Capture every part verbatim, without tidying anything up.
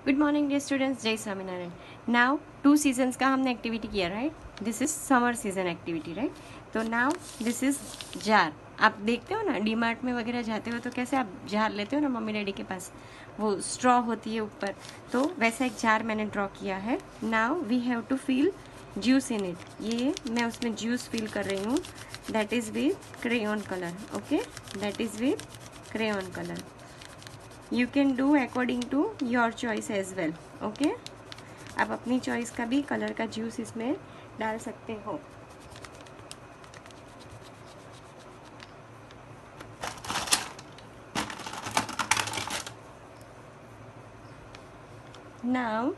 Good morning dear students, जय Swaminarayan. Now two seasons का हमने एक्टिविटी किया, right. This is summer season activity, right. तो नाउ दिस इज जार। आप देखते हो ना, डी मार्ट में वगैरह जाते हो तो कैसे आप जार लेते हो ना मम्मी डैडी के पास, वो स्ट्रॉ होती है ऊपर, तो वैसा एक जार मैंने ड्रॉ किया है। Now we have to fill juice in it. ये मैं उसमें जूस फील कर रही हूँ, that is with crayon colour. Okay, that is with crayon colour. You can do according to your choice as well. Okay, आप अपनी choice का भी कलर का जूस इसमें डाल सकते हो। Now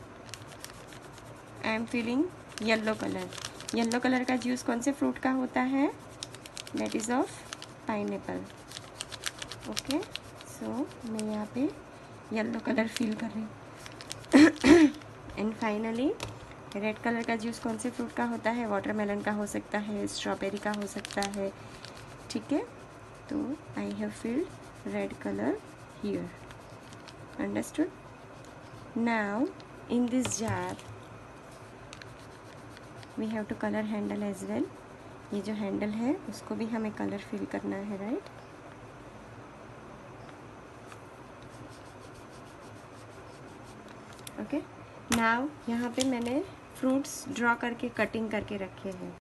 I am feeling yellow colour. Yellow colour का जूस कौन से फ्रूट का होता है? That is of pineapple. Okay, so मैं यहाँ पे येलो कलर फील कर रही हूँ। एंड फाइनली रेड कलर का जूस कौन से फ्रूट का होता है? वाटरमेलन का हो सकता है, स्ट्रॉबेरी का हो सकता है, ठीक है। तो I have filled red colour here, understood. Now in this jar we have to colour handle as well. ये जो हैंडल है उसको भी हमें कलर फिल करना है, राइट। ओके, नाउ यहाँ पे मैंने फ्रूट्स ड्रॉ करके कटिंग करके रखे हैं।